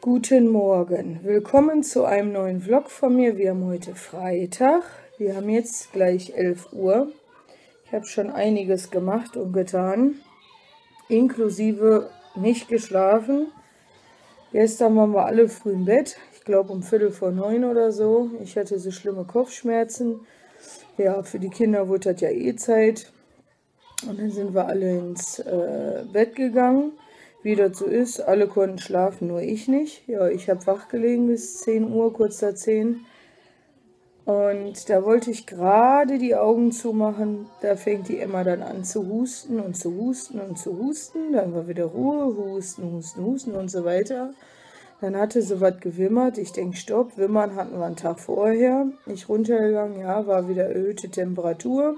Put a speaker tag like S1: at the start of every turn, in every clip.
S1: Guten Morgen, willkommen zu einem neuen Vlog von mir. Wir haben heute Freitag, wir haben jetzt gleich 11 Uhr. Ich habe schon einiges gemacht und getan, inklusive nicht geschlafen. Gestern waren wir alle früh im Bett, ich glaube um 8:45 oder so. Ich hatte so schlimme Kopfschmerzen. Ja, für die Kinder wurde das ja eh Zeit. Und dann sind wir alle ins Bett gegangen. Wie das so ist, alle konnten schlafen, nur ich nicht. Ja, ich habe wach gelegen bis 10 Uhr, kurz nach 10. Und da wollte ich gerade die Augen zumachen. Da fängt die Emma dann an zu husten und zu husten und zu husten. Dann war wieder Ruhe, husten, husten, husten und so weiter. Dann hatte sie was gewimmert. Ich denke, stopp, Wimmern hatten wir einen Tag vorher. Ich runtergegangen, ja, war wieder erhöhte Temperatur.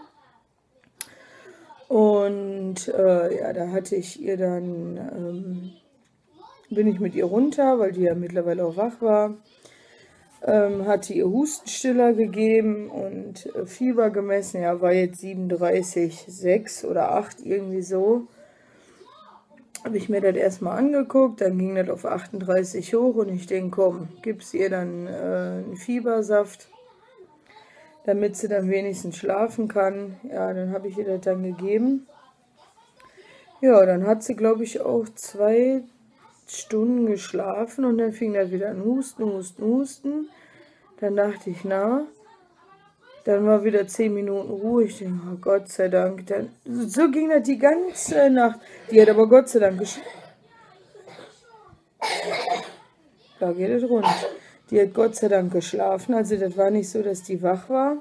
S1: Und ja, da hatte ich ihr dann, bin ich mit ihr runter, weil die ja mittlerweile auch wach war, hatte ihr Hustenstiller gegeben und Fieber gemessen, ja, war jetzt 37,6 oder 8, irgendwie so. Habe ich mir das erstmal angeguckt, dann ging das auf 38 hoch und ich denke, komm, gib's ihr dann einen Fiebersaft, damit sie dann wenigstens schlafen kann. Ja, dann habe ich ihr das dann gegeben. Ja, dann hat sie, glaube ich, auch 2 Stunden geschlafen und dann fing das wieder an Husten, Husten, Husten. Dann dachte ich, na, dann war wieder 10 Minuten Ruhe. Ich denke, oh Gott sei Dank. Dann, so ging das die ganze Nacht. Die hat aber Gott sei Dank geschlafen. Da geht es rund. Die hat Gott sei Dank geschlafen. Also das war nicht so, dass die wach war.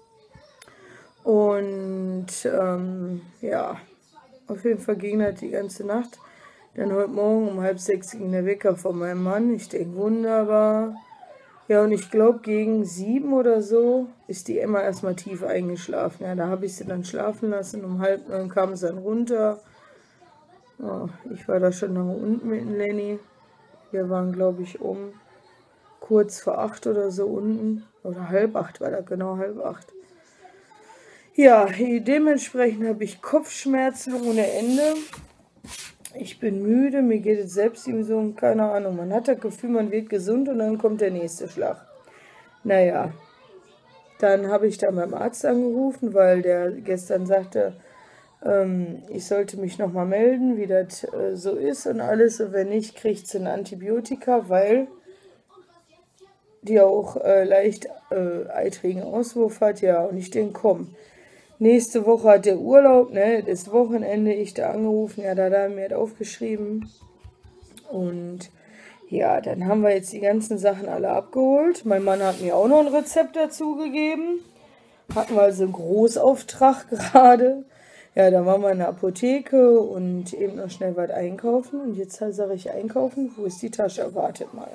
S1: Und ja, auf jeden Fall ging das die ganze Nacht. Dann heute Morgen um 5:30 ging der Wecker von meinem Mann. Ich denke, wunderbar. Ja, und ich glaube, gegen 7 oder so ist die Emma erstmal tief eingeschlafen. Ja, da habe ich sie dann schlafen lassen. Um 8:30 kam sie dann runter. Oh, ich war da schon lange unten mit dem Lenny. Wir waren, glaube ich, um kurz vor 8 oder so unten. Oder 7:30 war das, genau 7:30. Ja, dementsprechend habe ich Kopfschmerzen ohne Ende. Ich bin müde, mir geht es selbst ihm so, keine Ahnung. Man hat das Gefühl, man wird gesund und dann kommt der nächste Schlag. Naja, dann habe ich da beim Arzt angerufen, weil der gestern sagte, ich sollte mich nochmal melden, wie das so ist und alles. Und wenn nicht, kriegt sie ein Antibiotika, weil die auch leicht eitrigen Auswurf hat. Ja, und ich denke, komm. Nächste Woche hat der Urlaub, ne, das Wochenende, ich da angerufen, ja, da hat er mir das aufgeschrieben. Und ja, dann haben wir jetzt die ganzen Sachen alle abgeholt. Mein Mann hat mir auch noch ein Rezept dazu gegeben. Hatten wir also einen Großauftrag gerade. Ja, dann waren wir in der Apotheke und eben noch schnell was einkaufen. Und jetzt sage ich einkaufen, wo ist die Tasche? Wartet mal.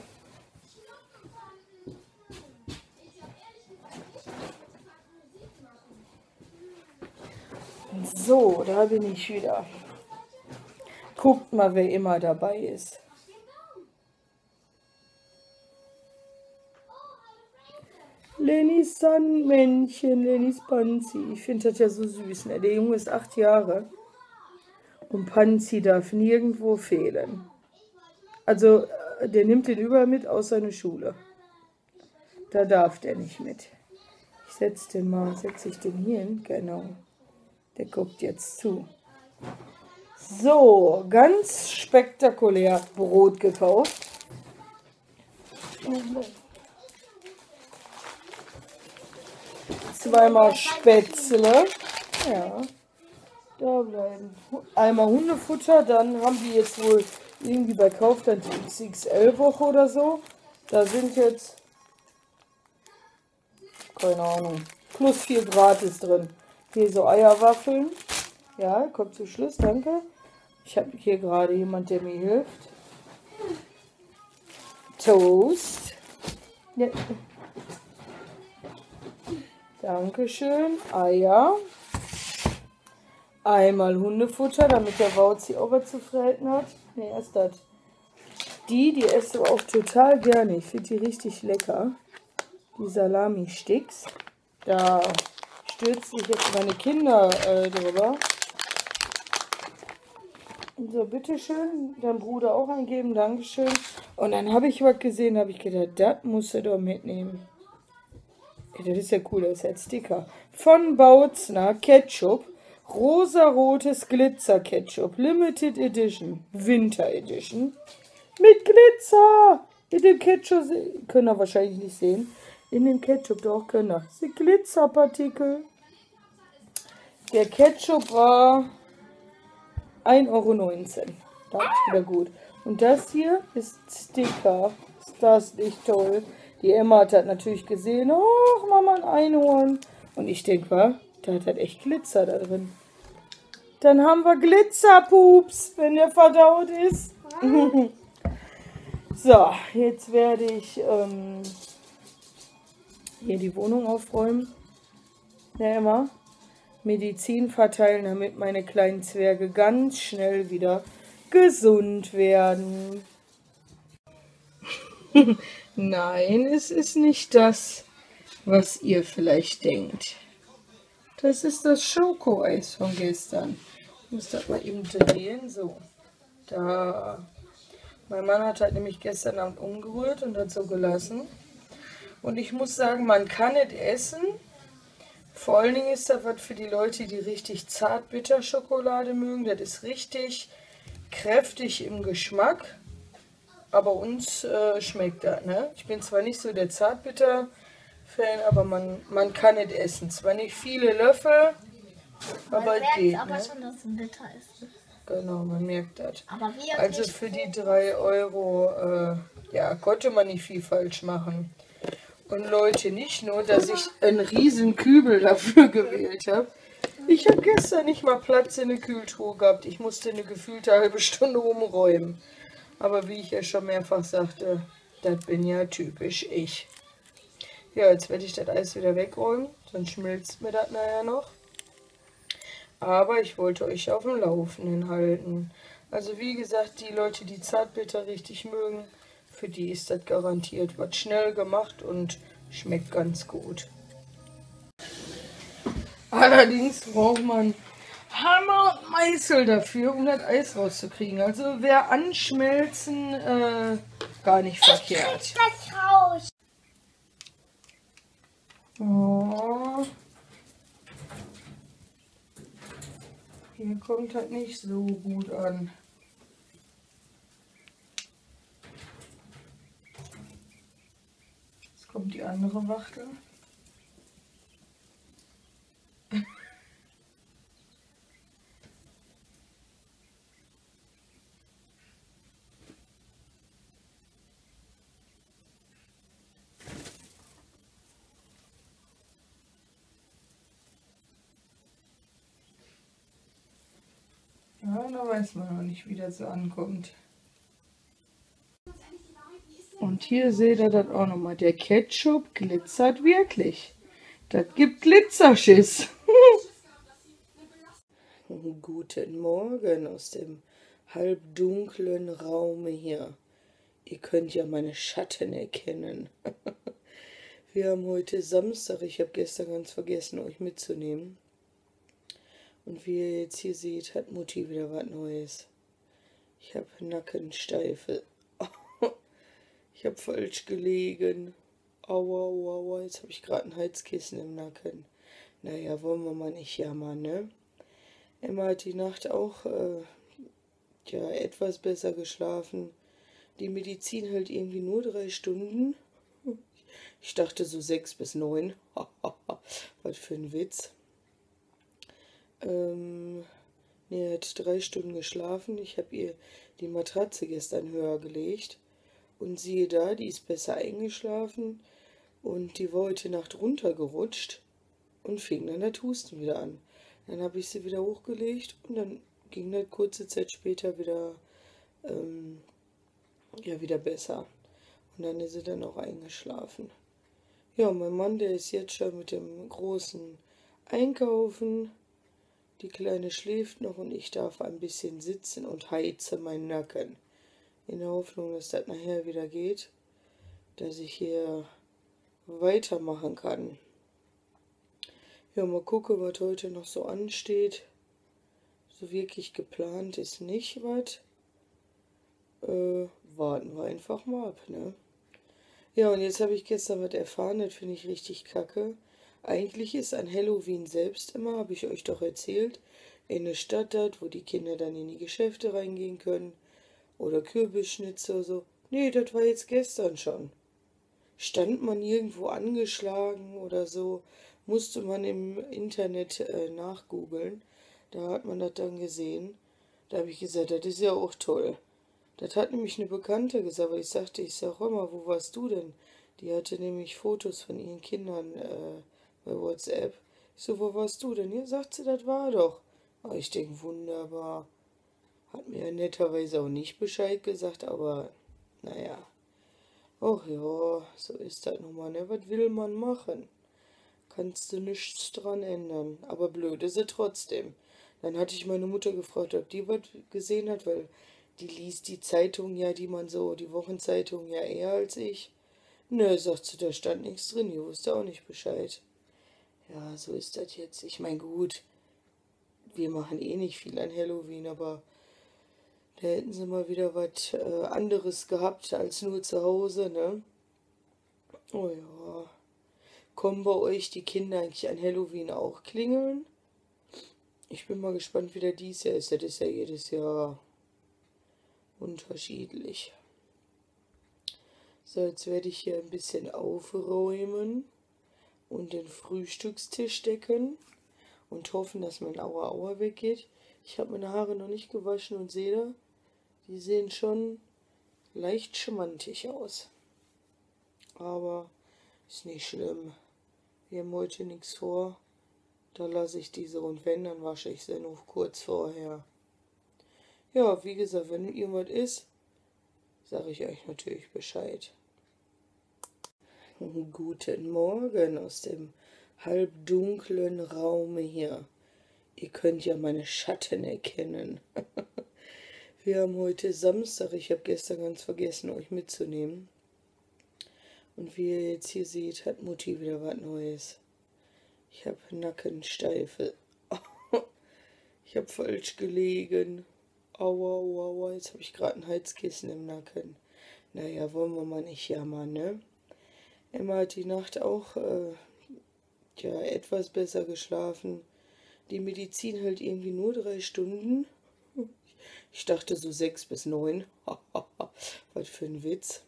S1: So, da bin ich wieder. Guckt mal, wer immer dabei ist. Lennys Sandmännchen, Lennys Panzi. Ich finde das ja so süß, ne? Der Junge ist 8 Jahre. Und Panzi darf nirgendwo fehlen. Also, der nimmt den überall mit, außer in der Schule. Da darf der nicht mit. Ich setze ich den hier hin? Genau. Der guckt jetzt zu. So, ganz spektakulär Brot gekauft. Zweimal Spätzle. Ja, da bleiben. Einmal Hundefutter, dann haben die jetzt wohl irgendwie bei Kaufland die XXL-Woche oder so. Da sind jetzt, keine Ahnung, plus 4 gratis drin. Hier so Eierwaffeln. Ja, kommt zum Schluss, danke. Ich habe hier gerade jemand, der mir hilft. Toast. Ja. Dankeschön. Eier. Einmal Hundefutter, damit der Wauzi auch was zu fressen hat. Ne, erst das. Die esse ich auch total gerne. Ich finde die richtig lecker. Die Salami-Sticks. Da stürzen sich jetzt meine Kinder drüber. So, bitteschön. Dein Bruder auch eingeben, Dankeschön. Und dann habe ich was gesehen, habe ich gedacht, das musst du doch mitnehmen. Ja, das ist ja cool, das ist ja Sticker. Von Bautzner Ketchup. Rosarotes Glitzer-Ketchup. Limited Edition. Winter Edition. Mit Glitzer! In dem Ketchup, können wir wahrscheinlich nicht sehen. In dem Ketchup doch können wir. Die Glitzerpartikel. Der Ketchup war 1,19 €. Das ist wieder gut. Und das hier ist Sticker. Ist das nicht toll? Die Emma hat das natürlich gesehen. Oh, Mama, ein Einhorn. Und ich denke, da hat echt Glitzer da drin. Dann haben wir Glitzerpups, wenn der verdaut ist. So, jetzt werde ich hier die Wohnung aufräumen. Ja, Emma. Medizin verteilen, damit meine kleinen Zwerge ganz schnell wieder gesund werden. Nein, es ist nicht das, was ihr vielleicht denkt. Das ist das Schokoeis von gestern. Ich muss das mal eben drehen. So, da. Mein Mann hat halt nämlich gestern Abend umgerührt und hat so gelassen. Und ich muss sagen, man kann es essen. Vor allen Dingen ist das was für die Leute, die richtig Zartbitterschokolade mögen. Das ist richtig kräftig im Geschmack. Aber uns schmeckt das, ne? Ich bin zwar nicht so der Zartbitter-Fan, aber man kann es essen. Zwar nicht viele Löffel, aber es geht,
S2: aber
S1: ne?
S2: schon, dass es bitter ist.
S1: Genau, man merkt das.
S2: Aber wie
S1: Also für die 3 €, ja, konnte man nicht viel falsch machen. Und Leute, nicht nur, dass ich einen riesen Kübel dafür gewählt habe. Ich habe gestern nicht mal Platz in der Kühltruhe gehabt. Ich musste eine gefühlte halbe Stunde umräumen. Aber wie ich ja schon mehrfach sagte, das bin ja typisch ich. Ja, jetzt werde ich das Eis wieder wegräumen, sonst schmilzt mir das nachher noch. Aber ich wollte euch auf dem Laufenden halten. Also wie gesagt, die Leute, die Zartbitter richtig mögen, für die ist das garantiert was schnell gemacht und schmeckt ganz gut. Allerdings braucht man Hammer und Meißel dafür, um das Eis rauszukriegen. Also wäre Anschmelzen gar nicht verkehrt.
S2: das raus?
S1: Oh. Hier kommt halt nicht so gut an. Jetzt kommt die andere Wachtel. Ja, da weiß man noch nicht, wie das so ankommt. Und hier seht ihr das auch nochmal. Der Ketchup glitzert wirklich. Das gibt Glitzerschiss. Guten Morgen aus dem halbdunklen Raum hier. Ihr könnt ja meine Schatten erkennen. Wir haben heute Samstag. Ich habe gestern ganz vergessen, euch mitzunehmen. Und wie ihr jetzt hier seht, hat Mutti wieder was Neues. Ich habe Nackensteife. Ich habe falsch gelegen. Aua, aua, aua. Jetzt habe ich gerade ein Heizkissen im Nacken. Naja, wollen wir mal nicht jammern, ne? Emma hat die Nacht auch ja, etwas besser geschlafen. Die Medizin hält irgendwie nur 3 Stunden. Ich dachte so 6 bis 9. Was für ein Witz. Er hat 3 Stunden geschlafen. Ich habe ihr die Matratze gestern höher gelegt. Und siehe da, die ist besser eingeschlafen. Und die war heute Nacht runtergerutscht und fing dann der Husten wieder an. Dann habe ich sie wieder hochgelegt und dann ging das kurze Zeit später wieder, ja, wieder besser. Und dann ist sie dann auch eingeschlafen. Ja, mein Mann, der ist jetzt schon mit dem Großen einkaufen. Die Kleine schläft noch und ich darf ein bisschen sitzen und heize meinen Nacken. In der Hoffnung, dass das nachher wieder geht, dass ich hier weitermachen kann. Ja, mal gucken, was heute noch so ansteht. So wirklich geplant ist nicht was. Warten wir einfach mal ab, ne? Ja, und jetzt habe ich gestern was erfahren, das finde ich richtig kacke. Eigentlich ist an Halloween selbst immer, habe ich euch doch erzählt, eine Stadt hat, wo die Kinder dann in die Geschäfte reingehen können. Oder Kürbisschnitze oder so. Nee, das war jetzt gestern schon. Stand man irgendwo angeschlagen oder so, musste man im Internet nachgoogeln. Da hat man das dann gesehen. Da habe ich gesagt, das ist ja auch toll. Das hat nämlich eine Bekannte gesagt, weil ich sag, hör mal, wo warst du denn? Die hatte nämlich Fotos von ihren Kindern bei WhatsApp. Ich so, wo warst du denn? Ja, sagt sie, das war doch. Aber ich denke, wunderbar. Hat mir ja netterweise auch nicht Bescheid gesagt, aber naja. Ach ja, so ist das nun mal, ne? Was will man machen? Kannst du nichts dran ändern. Aber blöd ist sie trotzdem. Dann hatte ich meine Mutter gefragt, ob die was gesehen hat, weil die liest die Zeitung ja, die man so, die Wochenzeitung ja eher als ich. Nö, sagt sie, da stand nichts drin, die wusste auch nicht Bescheid. Ja, so ist das jetzt. Ich meine, gut, wir machen eh nicht viel an Halloween, aber da hätten sie mal wieder was anderes gehabt als nur zu Hause, ne? Oh ja. Kommen bei euch die Kinder eigentlich an Halloween auch klingeln? Ich bin mal gespannt, wie der dies Jahr ist. Das ist ja jedes Jahr unterschiedlich. So, jetzt werde ich hier ein bisschen aufräumen und den Frühstückstisch decken und hoffen, dass mein Aua Aua weggeht. Ich habe meine Haare noch nicht gewaschen und sehe da, die sehen schon leicht schmantig aus. Aber ist nicht schlimm. Wir haben heute nichts vor. Da lasse ich diese und wenn, dann wasche ich sie noch kurz vorher. Ja, wie gesagt, wenn irgendwas ist, sage ich euch natürlich Bescheid. Guten Morgen aus dem halbdunklen Raum hier. Ihr könnt ja meine Schatten erkennen. Wir haben heute Samstag. Ich habe gestern ganz vergessen, euch mitzunehmen. Und wie ihr jetzt hier seht, hat Mutti wieder was Neues. Ich habe Nackensteife. Ich habe falsch gelegen. Aua, aua, aua. Jetzt habe ich gerade ein Heizkissen im Nacken. Naja, wollen wir mal nicht jammern, ne? Emma hat die Nacht auch etwas besser geschlafen. Die Medizin hält irgendwie nur 3 Stunden. Ich dachte so 6 bis 9. Was für ein Witz.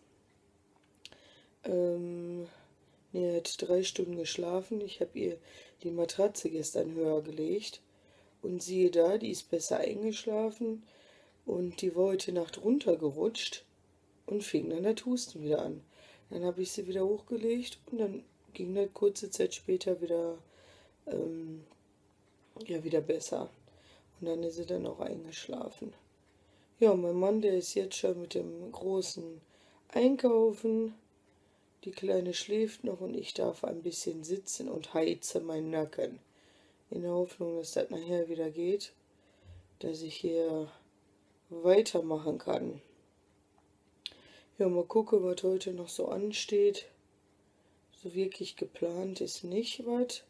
S1: Er hat 3 Stunden geschlafen. Ich habe ihr die Matratze gestern höher gelegt. Und siehe da, die ist besser eingeschlafen. Und die war heute Nacht runtergerutscht und fing dann das Husten wieder an. Dann habe ich sie wieder hochgelegt und dann ging das kurze Zeit später wieder, wieder besser. Und dann ist sie dann auch eingeschlafen. Ja, mein Mann, der ist jetzt schon mit dem großen Einkaufen. Die Kleine schläft noch und ich darf ein bisschen sitzen und heize meinen Nacken. In der Hoffnung, dass das nachher wieder geht, dass ich hier weitermachen kann. Ja, mal gucken, was heute noch so ansteht. So wirklich geplant ist nicht was.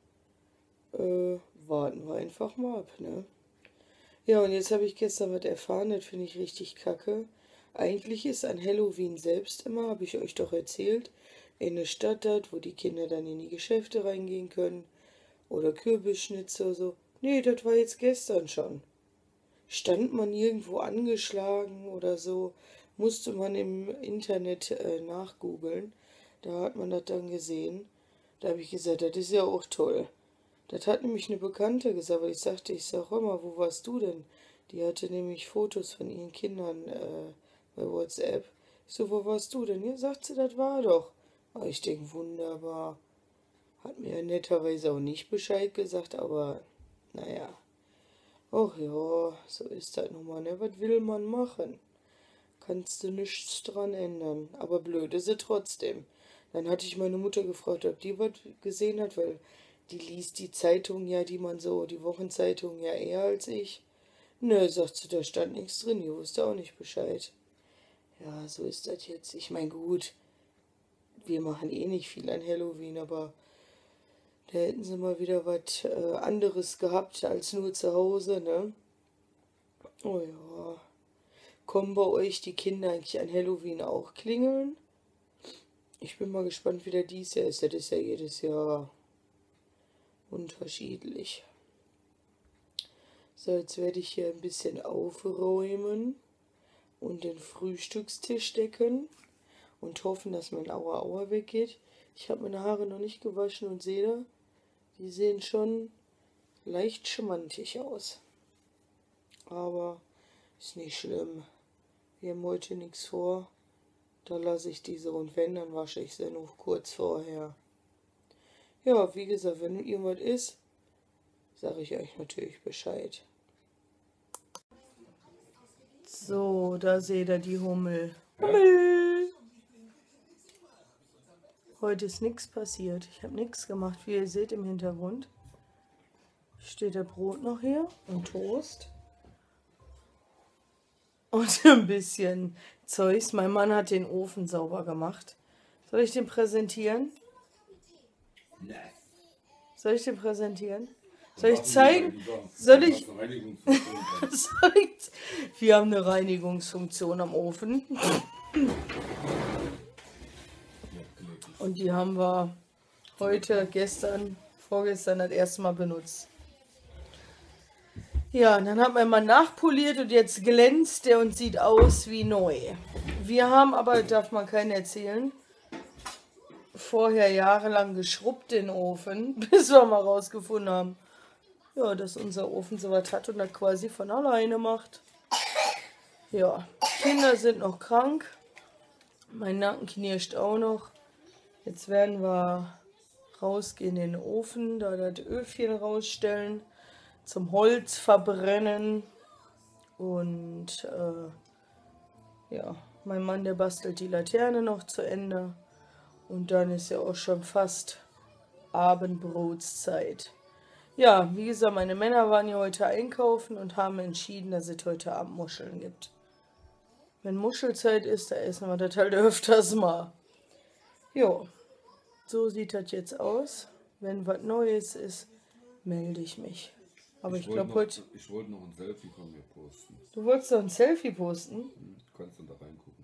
S1: Warten wir einfach mal ab, ne? Ja, und jetzt habe ich gestern was erfahren, das finde ich richtig kacke. Eigentlich ist an Halloween selbst immer, habe ich euch doch erzählt, eine Stadt hat, wo die Kinder dann in die Geschäfte reingehen können. Oder Kürbisschnitze oder so. Nee, das war jetzt gestern schon. Stand man irgendwo angeschlagen oder so, musste man im Internet nachgoogeln. Da hat man das dann gesehen. Da habe ich gesagt, das ist ja auch toll. Das hat nämlich eine Bekannte gesagt, weil ich sag, hör mal, wo warst du denn? Die hatte nämlich Fotos von ihren Kindern bei WhatsApp. Ich so, wo warst du denn? Ja, sagt sie, das war doch. Aber ich denke, wunderbar. Hat mir ja netterweise auch nicht Bescheid gesagt, aber naja. Ach ja, so ist das nun mal, ne? Was will man machen? Kannst du nichts dran ändern. Aber blöd ist sie trotzdem. Dann hatte ich meine Mutter gefragt, ob die was gesehen hat, weil die liest die Zeitung ja, die man so, die Wochenzeitung ja eher als ich. Nö, sagt sie, da stand nichts drin, die wusste auch nicht Bescheid. Ja, so ist das jetzt. Ich meine, gut, wir machen eh nicht viel an Halloween, aber da hätten sie mal wieder was anderes gehabt als nur zu Hause, ne? Oh ja. Kommen bei euch die Kinder eigentlich an Halloween auch klingeln? Ich bin mal gespannt, wie der dies Jahr ist. Das ist ja jedes Jahr unterschiedlich. So, jetzt werde ich hier ein bisschen aufräumen und den Frühstückstisch decken und hoffen, dass mein Aua Aua weggeht. Ich habe meine Haare noch nicht gewaschen und sehe, die sehen schon leicht schmantig aus. Aber ist nicht schlimm. Wir haben heute nichts vor. Da lasse ich diese und wenn, dann wasche ich sie noch kurz vorher. Ja, wie gesagt, wenn irgendwas ist, sage ich euch natürlich Bescheid. So, da seht ihr die Hummel. Hummel! Heute ist nichts passiert. Ich habe nichts gemacht. Wie ihr seht im Hintergrund steht der Brot noch hier und Toast. Und ein bisschen Zeugs. Mein Mann hat den Ofen sauber gemacht. Soll ich den präsentieren?
S3: Nee.
S1: Soll ich den präsentieren? Soll ich zeigen? Soll ich? Wir haben eine Reinigungsfunktion am Ofen. Und die haben wir heute, gestern, vorgestern das erste Mal benutzt. Ja, und dann hat mein Mann nachpoliert und jetzt glänzt der und sieht aus wie neu. Wir haben aber, darf man keinen erzählen, vorher jahrelang geschrubbt den Ofen, bis wir mal rausgefunden haben, ja, dass unser Ofen sowas hat und das quasi von alleine macht. Ja, Kinder sind noch krank, mein Nacken knirscht auch noch. Jetzt werden wir rausgehen in den Ofen, da das Öfchen rausstellen, zum Holz verbrennen und ja, mein Mann, der bastelt die Laterne noch zu Ende und dann ist ja auch schon fast Abendbrotszeit. Ja, wie gesagt, meine Männer waren ja heute einkaufen und haben entschieden, dass es heute Abend Muscheln gibt. Wenn Muschelzeit ist, da essen wir das halt öfters mal. Jo, so sieht das jetzt aus. Wenn was Neues ist, melde ich mich. Aber ich glaube heute...
S3: Ich wollte noch ein Selfie von mir posten.
S1: Du wolltest doch ein Selfie posten?
S3: Kannst du da reingucken.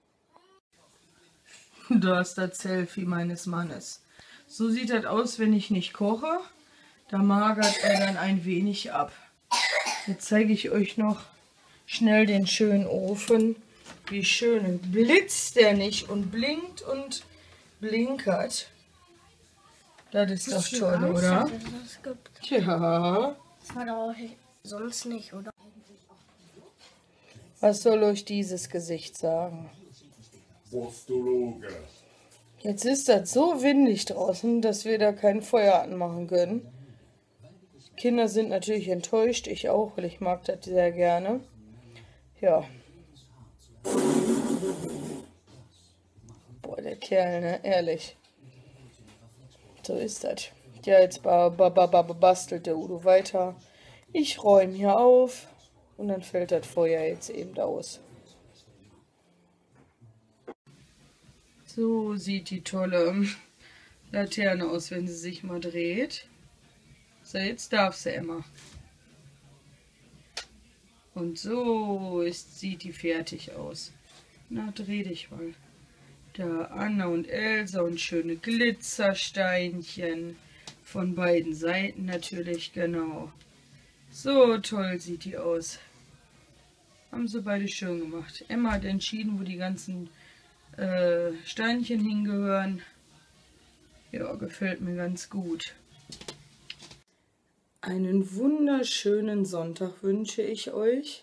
S1: Da ist das Selfie meines Mannes. So sieht das aus, wenn ich nicht koche. Da magert er dann ein wenig ab. Jetzt zeige ich euch noch schnell den schönen Ofen. Wie schön blitzt der nicht und blinkt und blinkert. Das ist doch toll, oder? Ja.
S2: Das war doch sonst nicht, oder?
S1: Was soll euch dieses Gesicht sagen?
S3: Postologe.
S1: Jetzt ist das so windig draußen, dass wir da kein Feuer anmachen können. Kinder sind natürlich enttäuscht, ich auch, weil ich mag das sehr gerne. Ja. Boah, der Kerl, ne? Ehrlich. So ist das. Ja, jetzt bastelt der Udo weiter. Ich räume hier auf und dann fällt das Feuer jetzt eben aus. So sieht die tolle Laterne aus, wenn sie sich mal dreht. So, jetzt darf sie immer. Und so sieht die fertig aus. Na, dreh dich mal. Da Anna und Elsa und schöne Glitzersteinchen. Von beiden Seiten natürlich, genau. So toll sieht die aus. Haben sie beide schön gemacht. Emma hat entschieden, wo die ganzen Steinchen hingehören. Ja, gefällt mir ganz gut. Einen wunderschönen Sonntag wünsche ich euch.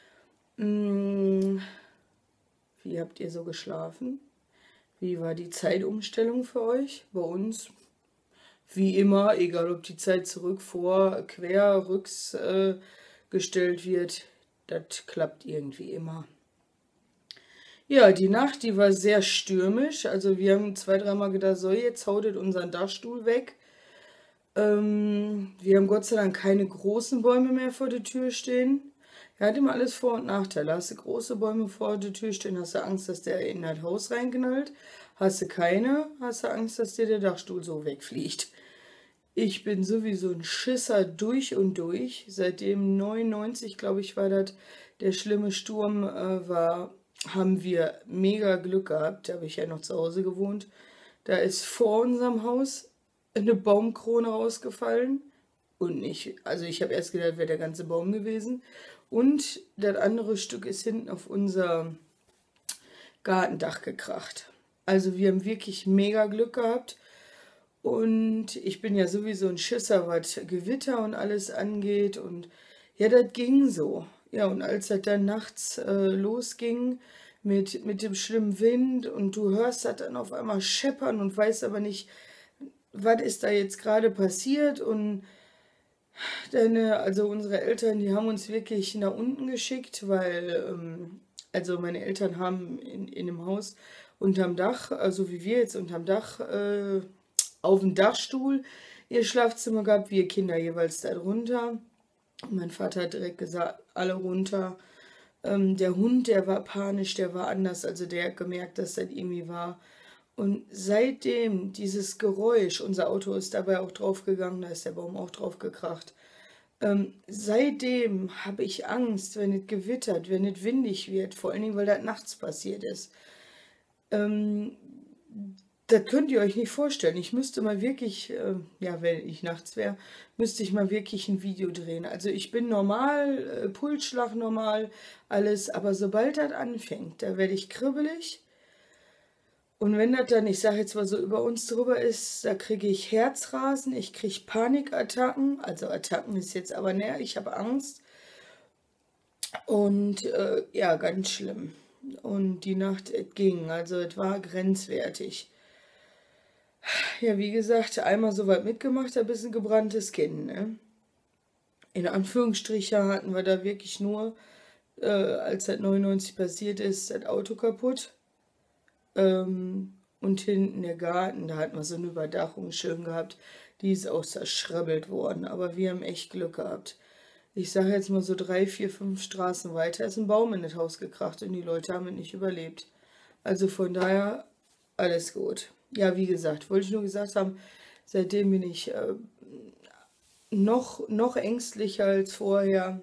S1: Wie habt ihr so geschlafen? Wie war die Zeitumstellung für euch? Bei uns, wie immer, egal ob die Zeit zurück, vor, quer, rücks gestellt wird, das klappt irgendwie immer. Ja, die Nacht, die war sehr stürmisch. Also wir haben 2-3 Mal gedacht, so jetzt haut es unseren Dachstuhl weg. Wir haben Gott sei Dank keine großen Bäume mehr vor der Tür stehen. Ja, hat immer alles Vor- und Nachteile. Hast du große Bäume vor der Tür stehen, hast du Angst, dass der in das Haus reinknallt. Hast du keine, hast du Angst, dass dir der Dachstuhl so wegfliegt. Ich bin sowieso ein Schisser durch und durch. Seitdem 99, glaube ich, war das, der schlimme Sturm war, haben wir mega Glück gehabt. Da habe ich ja noch zu Hause gewohnt. Da ist vor unserem Haus eine Baumkrone rausgefallen. Und nicht, also ich habe erst gedacht, wäre der ganze Baum gewesen. Und das andere Stück ist hinten auf unser Gartendach gekracht. Also wir haben wirklich mega Glück gehabt. Und ich bin ja sowieso ein Schisser, was Gewitter und alles angeht. Und ja, das ging so. Ja, und als das dann nachts losging mit dem schlimmen Wind und du hörst das dann auf einmal scheppern und weißt aber nicht, was ist da jetzt gerade passiert. Und also unsere Eltern, die haben uns wirklich nach unten geschickt, weil, also meine Eltern haben in dem Haus unterm Dach, also wie wir jetzt unterm Dach, auf dem Dachstuhl ihr Schlafzimmer gehabt, wir Kinder jeweils da drunter. Und mein Vater hat direkt gesagt, alle runter. Der Hund, der war panisch, der war anders, also der hat gemerkt, dass das irgendwie war. Und seitdem dieses Geräusch, unser Auto ist dabei auch draufgegangen, da ist der Baum auch drauf gekracht. Seitdem habe ich Angst, wenn es gewittert, wenn es windig wird, vor allen Dingen, weil das nachts passiert ist. Das könnt ihr euch nicht vorstellen. Ich müsste mal wirklich, ja, wenn ich nachts wäre, müsste ich mal wirklich ein Video drehen. Also ich bin normal, Pulsschlag normal, alles, aber sobald das anfängt, da werde ich kribbelig. Und wenn das dann, ich sage jetzt mal so, über uns drüber ist, da kriege ich Herzrasen, ich kriege Panikattacken. Also Attacken ist jetzt aber näher, ich habe Angst. Und ja, ganz schlimm. Und die Nacht, es ging, also es war grenzwertig. Ja, wie gesagt, einmal so weit mitgemacht, ein bisschen gebranntes Kind, ne? In Anführungsstrichen hatten wir da wirklich nur, als das 99 passiert ist, das Auto kaputt. Und hinten der Garten, da hatten wir so eine Überdachung schön gehabt, die ist auch zerschrabbelt worden, aber wir haben echt Glück gehabt. Ich sage jetzt mal so 3, 4, 5 Straßen weiter ist ein Baum in das Haus gekracht und die Leute haben es nicht überlebt. Also von daher alles gut. Ja, wie gesagt, wollte ich nur gesagt haben, seitdem bin ich noch ängstlicher als vorher.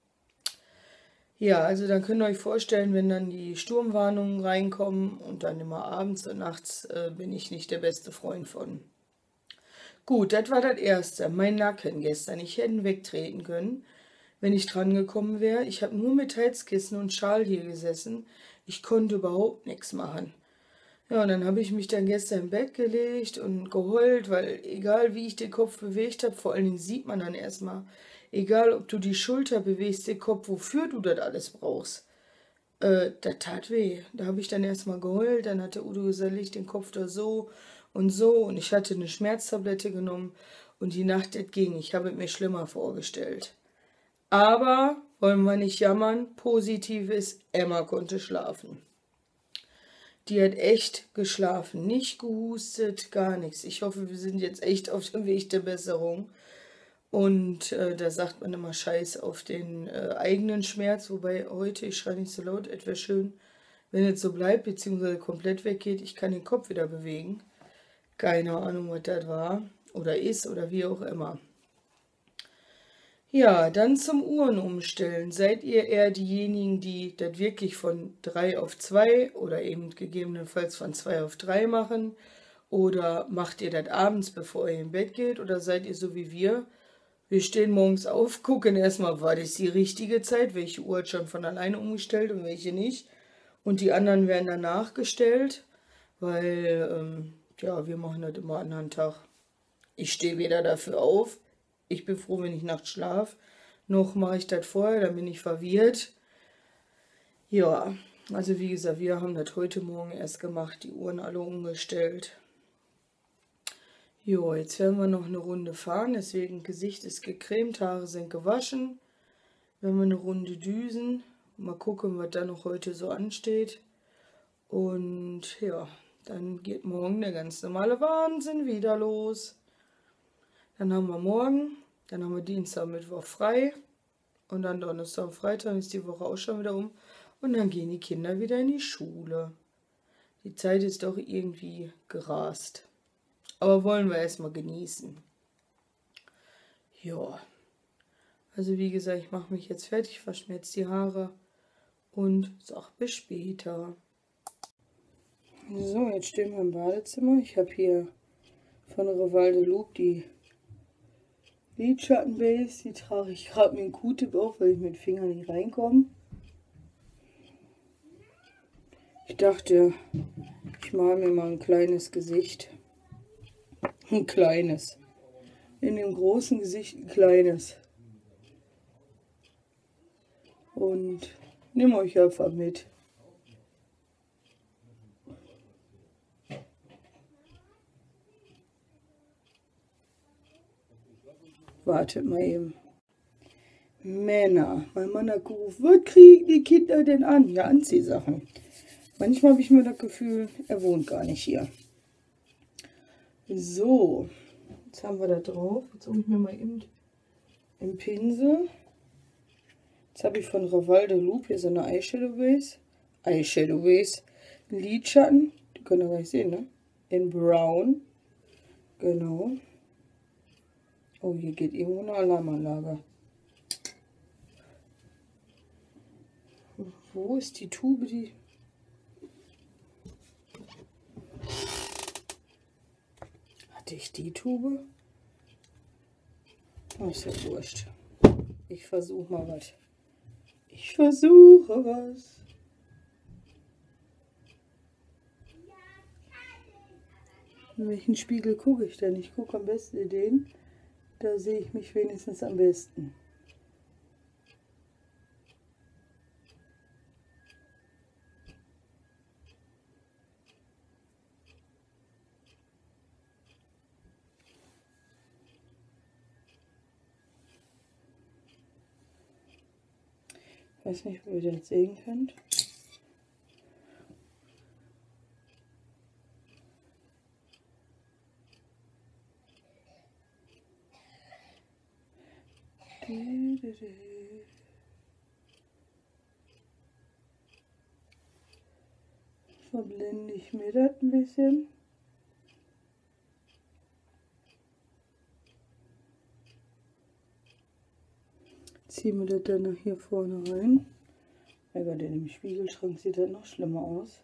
S1: Ja, also dann könnt ihr euch vorstellen, wenn dann die Sturmwarnungen reinkommen und dann immer abends und nachts, bin ich nicht der beste Freund von. Gut, das war das Erste. Mein Nacken gestern. Ich hätte ihn wegtreten können, wenn ich dran gekommen wäre. Ich habe nur mit Heizkissen und Schal hier gesessen. Ich konnte überhaupt nichts machen. Ja, und dann habe ich mich dann gestern im Bett gelegt und geheult, weil egal wie ich den Kopf bewegt habe, vor allen Dingen sieht man dann erstmal, egal ob du die Schulter bewegst, den Kopf, wofür du das alles brauchst, das tat weh. Da habe ich dann erstmal geheult, dann hat der Udo gesagt, leg den Kopf da so und ich hatte eine Schmerztablette genommen und die Nacht, das ging. Ich habe es mir schlimmer vorgestellt. Aber, wollen wir nicht jammern, positiv ist, Emma konnte schlafen. Die hat echt geschlafen, nicht gehustet, gar nichts. Ich hoffe, wir sind jetzt echt auf dem Weg der Besserung. Und da sagt man immer Scheiß auf den eigenen Schmerz, wobei heute, ich schreie nicht so laut, etwas schön, wenn es so bleibt, beziehungsweise komplett weggeht, ich kann den Kopf wieder bewegen. Keine Ahnung, was das war oder ist oder wie auch immer. Ja, dann zum Uhren umstellen. Seid ihr eher diejenigen, die das wirklich von 3 auf 2 oder eben gegebenenfalls von 2 auf 3 machen? Oder macht ihr das abends, bevor ihr im Bett geht? Oder seid ihr so wie wir? Wir stehen morgens auf, gucken erstmal, war das die richtige Zeit? Welche Uhr hat schon von alleine umgestellt und welche nicht? Und die anderen werden danach gestellt, weil, ja, wir machen das immer an einem Tag. Ich stehe weder dafür auf, ich bin froh, wenn ich nachts schlafe, noch mache ich das vorher, dann bin ich verwirrt. Ja, also wie gesagt, wir haben das heute Morgen erst gemacht, die Uhren alle umgestellt. Jo, jetzt werden wir noch eine Runde fahren, deswegen Gesicht ist gecremt, Haare sind gewaschen. Wenn wir eine Runde düsen, mal gucken, was da noch heute so ansteht. Und ja, dann geht morgen der ganz normale Wahnsinn wieder los. Dann haben wir morgen, dann haben wir Dienstag, Mittwoch frei. Und dann Donnerstag und Freitag ist die Woche auch schon wieder um. Und dann gehen die Kinder wieder in die Schule. Die Zeit ist doch irgendwie gerast. Aber wollen wir erstmal genießen. Ja, also wie gesagt, ich mache mich jetzt fertig, wasche mir jetzt die Haare und sag bis später. So, jetzt stehen wir im Badezimmer. Ich habe hier von Reval de Loop die Lidschattenbase. Die trage ich gerade mit dem Q-Tip auf, weil ich mit den Fingern nicht reinkomme. Ich dachte, ich male mir mal ein kleines Gesicht. Ein kleines. In dem großen Gesicht ein kleines. Und nehme euch einfach mit. Wartet mal eben. Männer. Mein Mann hat gerufen, was kriegen die Kinder denn an? Ja, Anziehsachen. Manchmal habe ich mir das Gefühl, er wohnt gar nicht hier. So, jetzt haben wir da drauf. Jetzt hole ich mir mal eben den Pinsel. Jetzt habe ich von Reval de Loop hier so eine Eyeshadow Base. Eyeshadow Base. Lidschatten. Die könnt ihr gleich sehen, ne? In Brown. Genau. Oh, hier geht irgendwo eine Alarmanlage. Wo ist die Tube, die... Hatte ich die Tube? Oh, ist ja wurscht. Ich versuche mal was. Ich versuche was. In welchen Spiegel gucke ich denn? Ich gucke am besten in den. Da sehe ich mich wenigstens am besten. Ich weiß nicht, ob ihr das sehen könnt. Verblende ich mir das ein bisschen. Ziehen wir das dann noch hier vorne rein. Ja Gott, in dem Spiegelschrank sieht das noch schlimmer aus.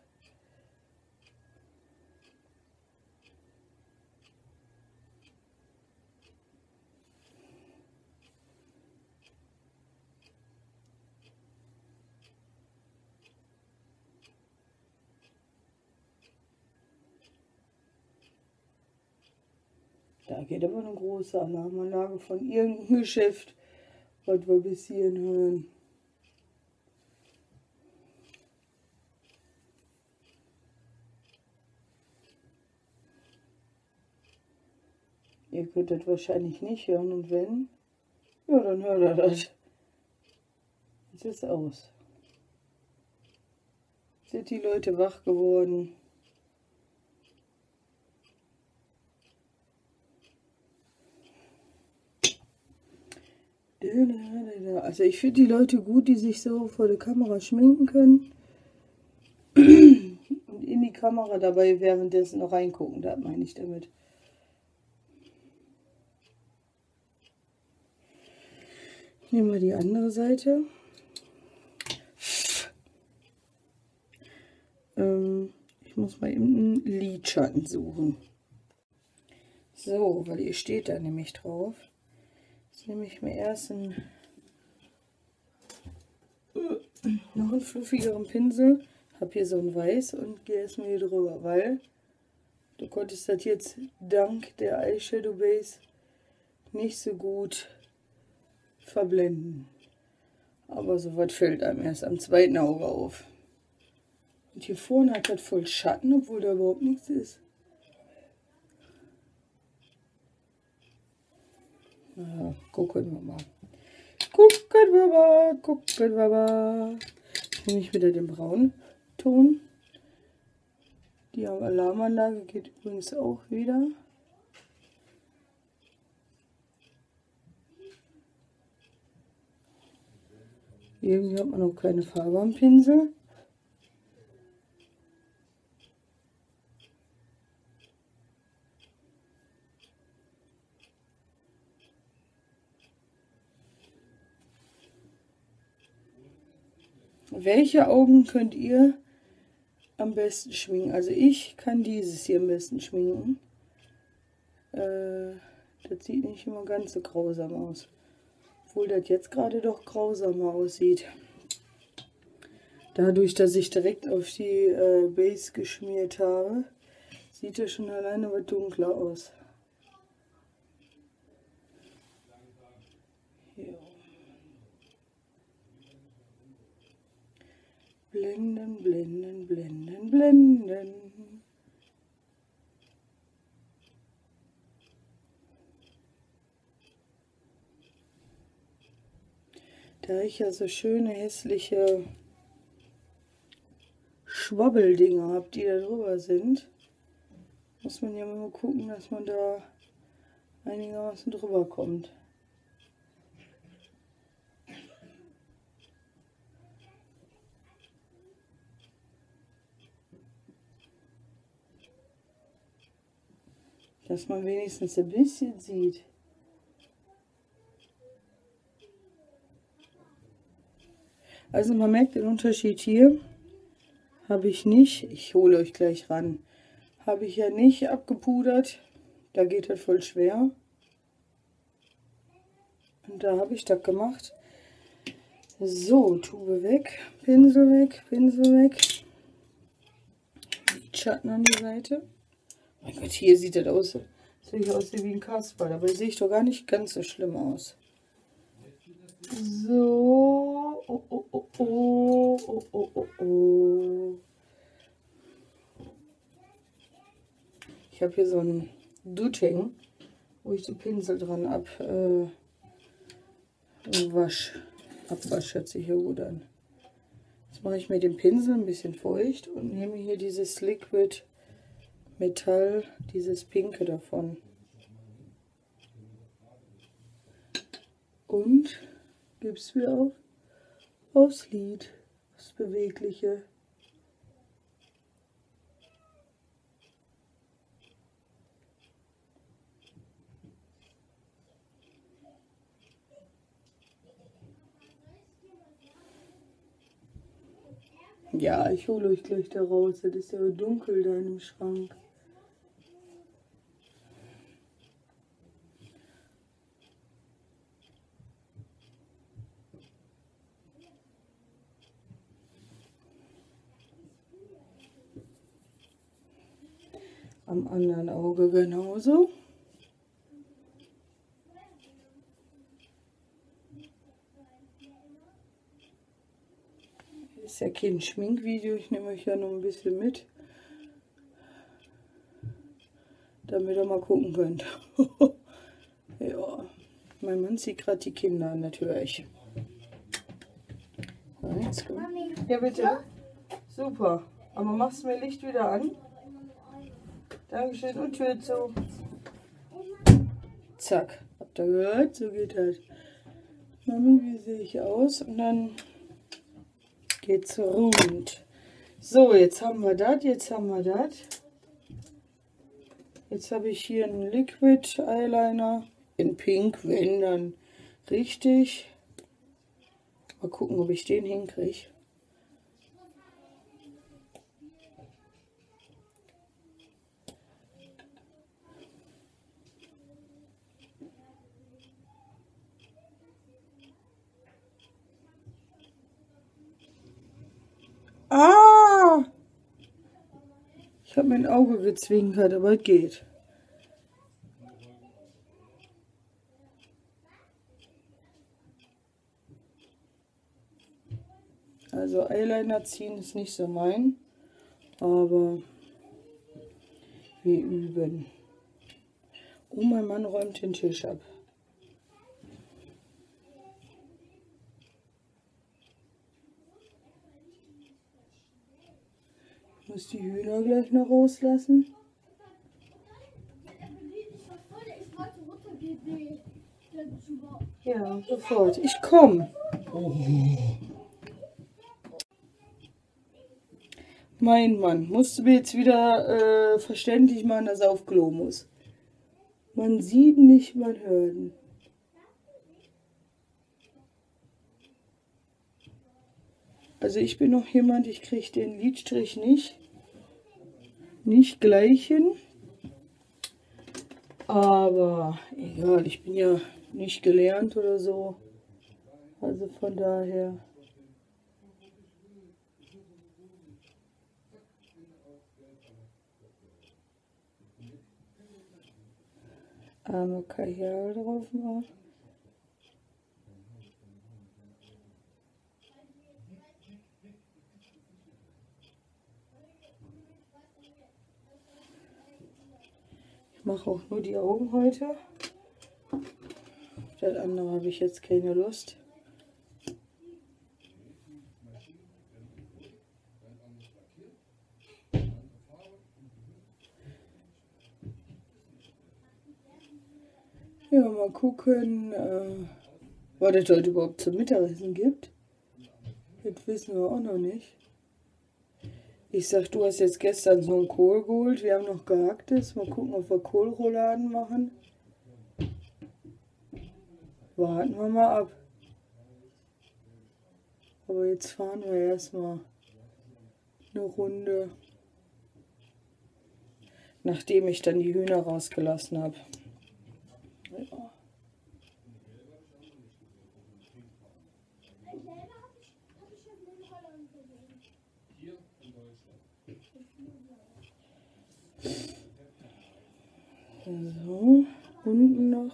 S1: Da geht aber eine große Alarmanlage von irgendeinem Geschäft, was wir bis hierhin hören. Ihr könnt das wahrscheinlich nicht hören und wenn, ja, dann hört ihr das. Jetzt ist aus. Sind die Leute wach geworden? Also ich finde die Leute gut, die sich so vor der Kamera schminken können und in die Kamera dabei währenddessen noch reingucken, das meine ich damit. Nehmen wir die andere Seite. Ich muss mal eben einen Lidschatten suchen. So, weil ihr steht da nämlich drauf. Jetzt nehme ich mir erst noch einen fluffigeren Pinsel. Habe hier so ein Weiß und gehe erstmal hier drüber, weil du konntest das jetzt dank der Eyeshadow Base nicht so gut verblenden. Aber sowas fällt einem erst am zweiten Auge auf. Und hier vorne hat das voll Schatten, obwohl da überhaupt nichts ist. Na, gucken wir mal. Gucken wir mal, gucken wir mal. Jetzt nehme ich wieder den braunen Ton. Die Alarmanlage geht übrigens auch wieder. Irgendwie hat man noch keine Farbe am Pinsel. welche Augen könnt ihr am besten schminken? Also ich kann dieses hier am besten schminken. Das sieht nicht immer ganz so grausam aus. Obwohl das jetzt gerade doch grausamer aussieht. Dadurch, dass ich direkt auf die Base geschmiert habe, sieht das schon alleine was dunkler aus. Ja. Blenden, blenden, blenden, blenden. Da ich ja so schöne hässliche Schwabbeldinger habe, die da drüber sind, muss man ja mal gucken, dass man da einigermaßen drüber kommt. Dass man wenigstens ein bisschen sieht. Also man merkt den Unterschied hier. Habe ich nicht, ich hole euch gleich ran, habe ich ja nicht abgepudert. Da geht das voll schwer. Und da habe ich das gemacht. So, Tube weg, Pinsel weg, Pinsel weg. Lidschatten an die Seite. Mein Gott, hier sieht das aus. Das sieht aus wie ein Kasperl, aber sehe ich doch gar nicht ganz so schlimm aus. So, oh, oh, oh, oh, oh, oh, oh, oh. Ich habe hier so ein Dutt-Hängen, wo ich die Pinsel dran abwasche. Abwasch hört sich ja gut an. Jetzt mache ich mir den Pinsel ein bisschen feucht und nehme hier dieses Liquid Metall, dieses Pinke davon. Und gebe es wieder aufs Lid, das Bewegliche. Ja, ich hole euch gleich da raus. Das ist ja dunkel da in dem Schrank. Am anderen Auge genauso. Ist ja kein Schminkvideo, ich nehme euch ja noch ein bisschen mit, damit ihr mal gucken könnt. Ja, mein Mann sieht gerade die Kinder an der Tür. Ja, bitte. Super. Aber machst du mir Licht wieder an? Dankeschön und Tür zu. Zack. Habt ihr gehört? So geht das. Mami, wie sehe ich aus? Und dann geht's rund. So, jetzt haben wir das, jetzt haben wir das. Jetzt habe ich hier einen Liquid Eyeliner in Pink, wenn dann richtig. Mal gucken, ob ich den hinkriege. Ah! Ich habe mein Auge gezwinkert, aber es geht. Also Eyeliner ziehen ist nicht so mein, aber wir üben. Oh, mein Mann räumt den Tisch ab. Ich muss die Hühner gleich noch rauslassen. Ja, sofort. Ich komme. Oh. Mein Mann, musst du mir jetzt wieder verständlich machen, dass er auf Klo muss. Man sieht nicht, man hört. Also ich bin noch jemand, ich kriege den Lidstrich nicht gleich hin. Aber egal, ich bin ja nicht gelernt oder so. Also von daher. Einmal Kajal drauf machen. Ich mache auch nur die Augen heute. Das andere habe ich jetzt keine Lust. Ja, mal gucken, was es heute überhaupt zum Mittagessen gibt. Das wissen wir auch noch nicht. Ich sag, du hast jetzt gestern so einen Kohl geholt. Wir haben noch gehacktes. Mal gucken, ob wir Kohlrouladen machen. Warten wir mal ab. Aber jetzt fahren wir erstmal eine Runde. Nachdem ich dann die Hühner rausgelassen habe. Ja. So, unten noch.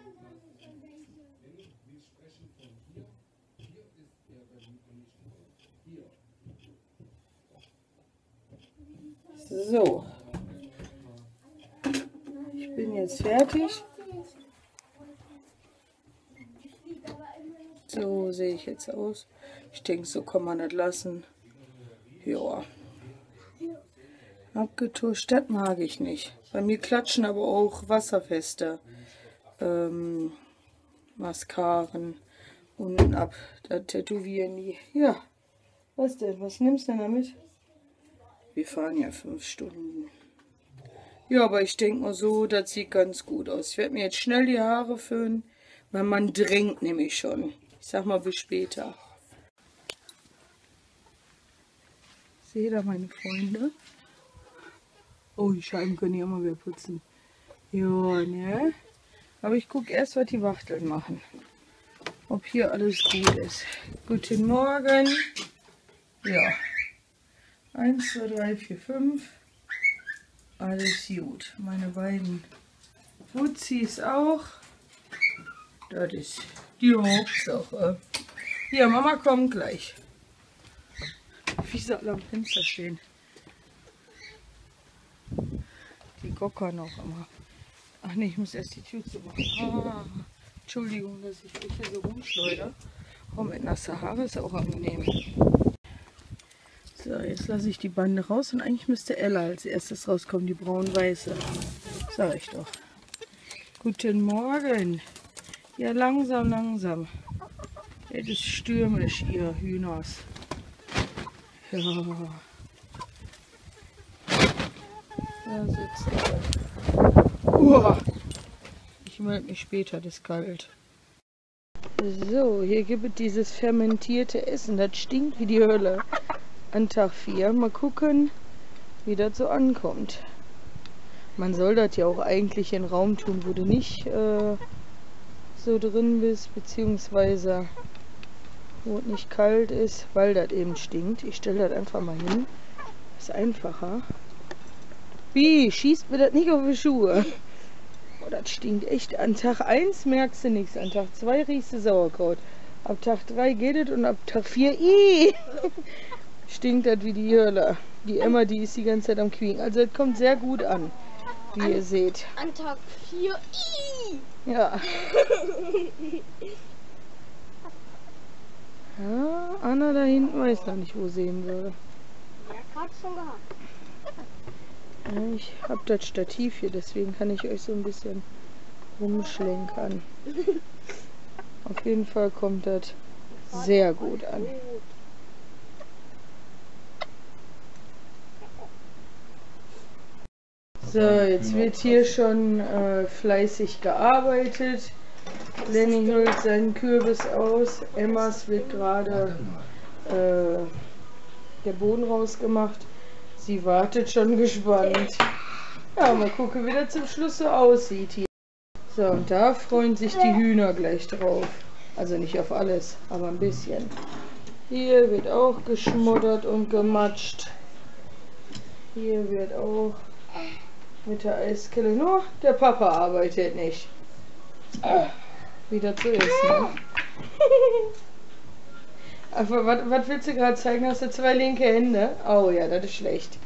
S1: So. Ich bin jetzt fertig. So sehe ich jetzt aus. Ich denke, so kann man das lassen. Ja. Abgetuscht, das mag ich nicht. Bei mir klatschen aber auch wasserfeste Mascaren unten ab. Da tätowieren die. Ja. Was denn? Was nimmst du denn damit? Wir fahren ja 5 Stunden. Ja, aber ich denke mal so, das sieht ganz gut aus. Ich werde mir jetzt schnell die Haare föhnen, weil man drängt nämlich schon. Ich sag mal bis später. Seht ihr meine Freunde? Oh, die Scheiben können ja immer wieder putzen. Ja, ne? Aber ich gucke erst, was die Wachteln machen. Ob hier alles gut ist. Guten Morgen. Ja. 1, 2, 3, 4, 5. Alles gut. Meine beiden Fuzis auch. Das ist die Hauptsache. Hier, Mama kommt gleich. Wie sie alle am Fenster stehen. Die gockern noch immer. Ach nee, ich muss erst die Tür zu machen. Ah, Entschuldigung, dass ich euch hier so rumschleudere. Oh, mit nasser Haare ist auch angenehm. So, jetzt lasse ich die Bande raus und eigentlich müsste Ella als erstes rauskommen, die braun-weiße. Sag ich doch. Guten Morgen. Ja, langsam, langsam. Es ist stürmisch, ihr Hühners. Ja. Da sitzt er. Ich melde mich später, das ist kalt. So, hier gibt es dieses fermentierte Essen. Das stinkt wie die Hölle. An Tag 4. Mal gucken, wie das so ankommt. Man soll das ja auch eigentlich in den Raum tun, wo du nicht so drin bist, beziehungsweise wo es nicht kalt ist, weil das eben stinkt. Ich stelle das einfach mal hin. Ist einfacher. Wie? Schießt mir das nicht auf die Schuhe? Oh, das stinkt echt. An Tag 1 merkst du nichts. An Tag 2 riechst du Sauerkraut. Ab Tag 3 geht es und ab Tag 4 stinkt das wie die Hölle. Die Emma, die ist die ganze Zeit am Quieken. Also es kommt sehr gut an, wie ihr seht.
S2: An Tag 4.
S1: Ja. Ja, Anna da hinten weiß noch nicht, wo sie hin würde.
S2: Ja, gerade schon gehabt.
S1: Ja, ich habe das Stativ hier, deswegen kann ich euch so ein bisschen rumschlenkern. Auf jeden Fall kommt das sehr gut an. So, jetzt wird hier schon fleißig gearbeitet. Lenny holt seinen Kürbis aus. Emmas wird gerade der Boden rausgemacht. Sie wartet schon gespannt. Ja, mal gucken, wie das zum Schluss so aussieht hier. So, und da freuen sich die Hühner gleich drauf. Also nicht auf alles, aber ein bisschen. Hier wird auch geschmuddert und gematscht. Hier wird auch mit der Eiskelle. Nur der Papa arbeitet nicht. Wie das so ist, ne? Aber was willst du gerade zeigen? Hast du 2 linke Hände? Oh ja, das ist schlecht.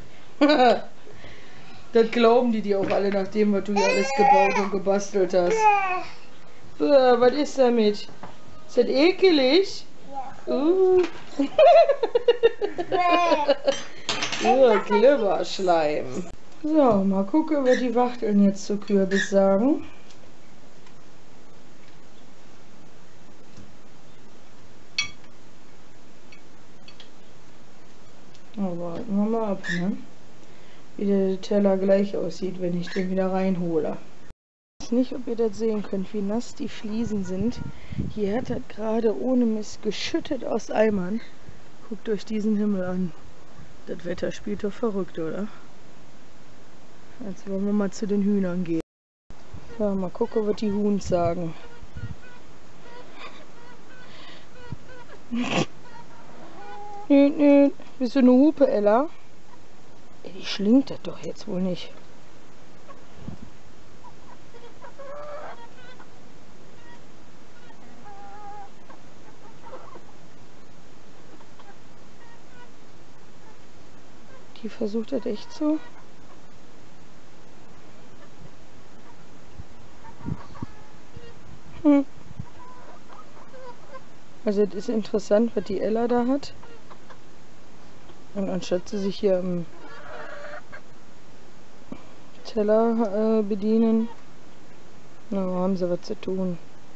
S1: Das glauben die dir auch alle, nachdem was du hier alles gebaut und gebastelt hast. Was ist damit? Ist das ekelig? Glibberschleim. So, mal gucken, was die Wachteln jetzt zu Kürbis sagen. Aber warten wir mal ab, ne? Wie der Teller gleich aussieht, wenn ich den wieder reinhole. Ich weiß nicht, ob ihr das sehen könnt, wie nass die Fliesen sind. Hier hat das gerade ohne Mist geschüttet aus Eimern. Guckt euch diesen Himmel an. Das Wetter spielt doch verrückt, oder? Jetzt wollen wir mal zu den Hühnern gehen. So, mal gucken, was die Huhns sagen. Nüt, nüt. Bist du eine Hupe, Ella? Ey, die schlingt das doch jetzt wohl nicht. Die versucht das echt so. Also es ist interessant, was die Ella da hat. Und anstatt sie sich hier am Teller bedienen, na, haben sie was zu tun.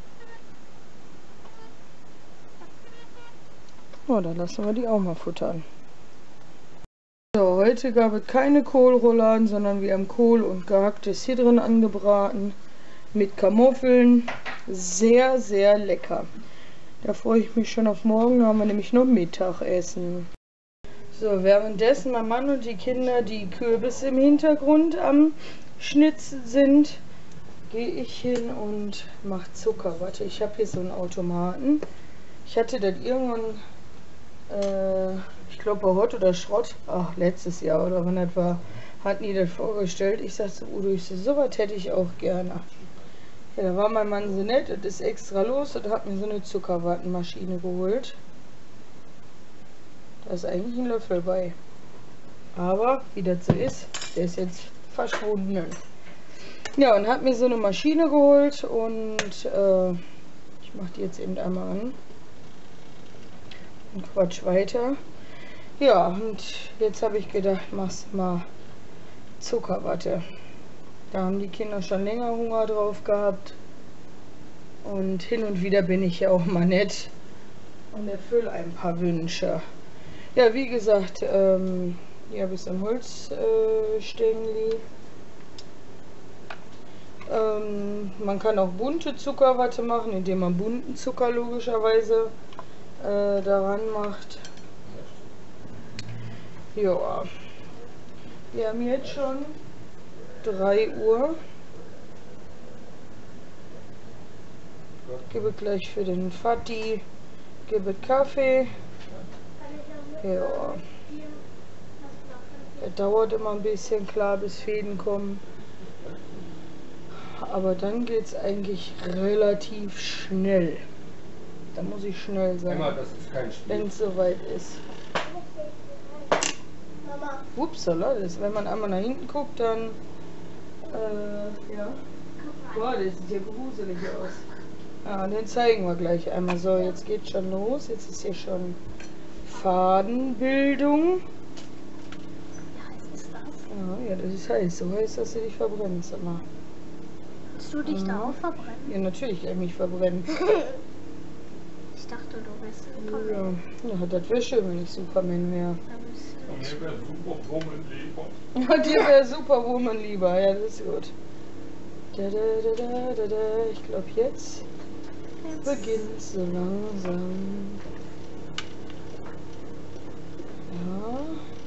S1: Oh, dann lassen wir die auch mal futtern. So, heute gab es keine Kohlrouladen, sondern wir haben Kohl und gehacktes hier drin angebraten. Mit Kartoffeln. Sehr, sehr lecker. Da freue ich mich schon auf morgen. Da haben wir nämlich noch Mittagessen. So, währenddessen mein Mann und die Kinder die Kürbisse im Hintergrund am Schnitzen sind, gehe ich hin und mache Zuckerwatte. Ich habe hier so einen Automaten. Ich hatte das irgendwann, ich glaube bei Hot oder Schrott, ach, letztes Jahr oder wann das war, hatten die das vorgestellt. Ich sagte so, Udo, so was hätte ich auch gerne. Ja, da war mein Mann so nett, das ist extra los und hat mir so eine Zuckerwattenmaschine geholt. Da ist eigentlich ein Löffel bei. Aber, wie das so ist, der ist jetzt verschwunden. Ja, und hat mir so eine Maschine geholt und ich mache die jetzt eben einmal an. Und quatsch weiter. Ja, und jetzt habe ich gedacht, machst mal Zuckerwatte. Da haben die Kinder schon länger Hunger drauf gehabt. Und hin und wieder bin ich ja auch mal nett und erfülle ein paar Wünsche. Ja, wie gesagt, hier habe ich so ein Holzstängli. Man kann auch bunte Zuckerwatte machen, indem man bunten Zucker logischerweise daran macht. Ja, wir haben jetzt schon 3 Uhr. Gebe gleich für den Vati, gebe Kaffee. Ja, der dauert immer ein bisschen, klar, bis Fäden kommen. Aber dann geht es eigentlich relativ schnell. Da muss ich schnell sein, wenn es soweit ist. Upsala, wenn man einmal nach hinten guckt, dann ja. Boah, das sieht ja gruselig aus. Ja, den zeigen wir gleich einmal. So, jetzt geht's schon los. Jetzt ist hier schon Fadenbildung. Ja, das ist heiß. So heiß, dass du dich verbrennst immer.
S2: Willst du dich da auch verbrennen?
S1: Ja, natürlich kann ich mich verbrennen.
S2: Ich dachte, du wärst Superman.
S1: Ja, das wäre schön, wenn ich Superman wäre.
S3: Und mir wäre Superwoman lieber.
S1: Ja, dir wäre Superwoman lieber. Ja, das ist gut. Ich glaube, jetzt beginnt so langsam. Ja.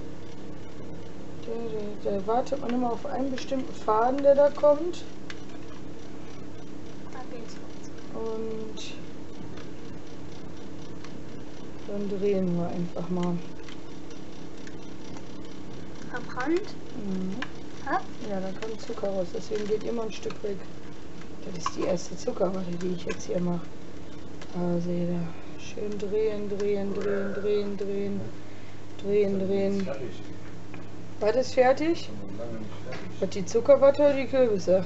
S1: Da wartet man immer auf einen bestimmten Faden, der da kommt.
S2: Da geht's los.
S1: Und dann drehen wir einfach mal.
S2: Verbrannt?
S1: Mhm.
S2: Hä?
S1: Ja, da kommt Zucker raus, deswegen geht immer ein Stück weg. Das ist die erste Zuckerwatte, die ich jetzt hier mache. Ah, seht ihr. Schön drehen, drehen, drehen, drehen, drehen, drehen, drehen. War das fertig? Was, die Zuckerwatte oder die Kürbisse?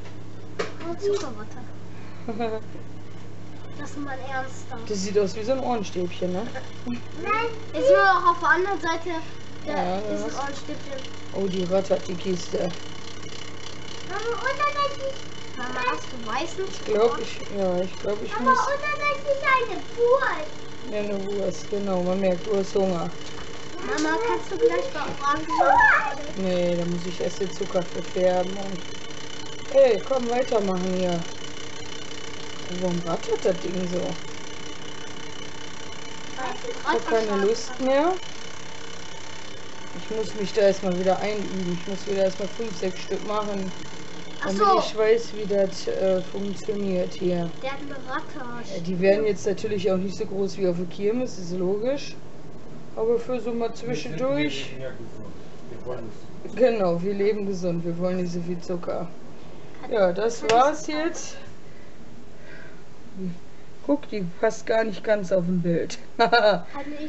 S2: Zuckerwatte. Das ist mein Ernster.
S1: Das sieht aus wie so ein Ohrenstäbchen, ne?
S2: Nein. Jetzt sind wir auch auf der anderen Seite. Da
S1: Ja,
S2: ist
S1: ja.
S2: ein Ohrenstäbchen.
S1: Oh, die rattert die Kiste.
S2: Mama, unterlässig. Mama, hast du weißen
S1: Ich glaube, ich
S2: Mama,
S1: muss...
S2: unterlässig eine Wurst.
S1: Ja, eine Wurst, genau. Man merkt, du hast Hunger.
S2: Mama, kannst du gleich bei Orangen?
S1: Nee, da muss ich erst den Zucker verfärben. Und hey, komm, weitermachen hier. Warum rattert das Ding so? Ich habe keine Lust mehr. Ich muss mich da erstmal wieder einüben. Ich muss wieder erstmal 5, 6 Stück machen. Damit
S2: Ach so.
S1: ich weiß, wie das funktioniert hier.
S2: Der hat eine Ratte.
S1: Ja, die werden jetzt natürlich auch nicht so groß wie auf der Kirmes, ist logisch. Aber für so mal zwischendurch. Genau, wir leben gesund, wir wollen nicht so viel Zucker. Ja, das war's jetzt. Guck, die passt gar nicht ganz auf ein Bild.
S2: Kann ich.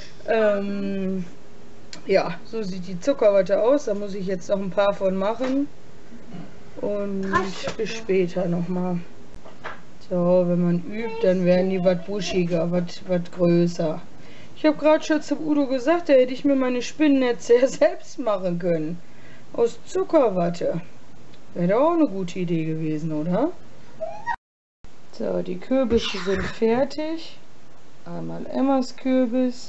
S1: Ja, so sieht die Zuckerwatte aus. Da muss ich jetzt noch ein paar von machen. Und bis später nochmal. So, wenn man übt, dann werden die was buschiger, was größer. Ich habe gerade schon zum Udo gesagt, da hätte ich mir meine Spinnennetze ja selbst machen können. Aus Zuckerwatte. Wäre doch auch eine gute Idee gewesen, oder? So, die Kürbisse sind fertig. Einmal Emmas Kürbis.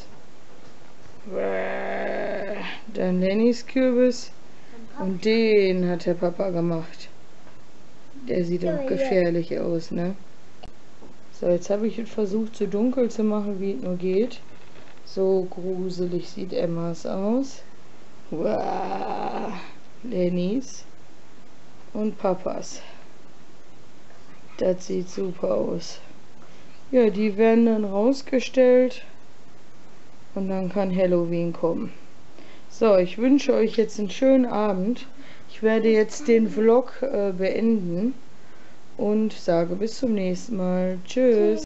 S1: Dann Lennys Kürbis. Und den hat der Papa gemacht. Der sieht auch gefährlich aus, ne? So, jetzt habe ich es versucht, so dunkel zu machen, wie es nur geht. So gruselig sieht Emmas aus. Wow. Lennys und Papas. Das sieht super aus. Ja, die werden dann rausgestellt und dann kann Halloween kommen. So, ich wünsche euch jetzt einen schönen Abend. Ich werde jetzt den Vlog beenden und sage bis zum nächsten Mal. Tschüss.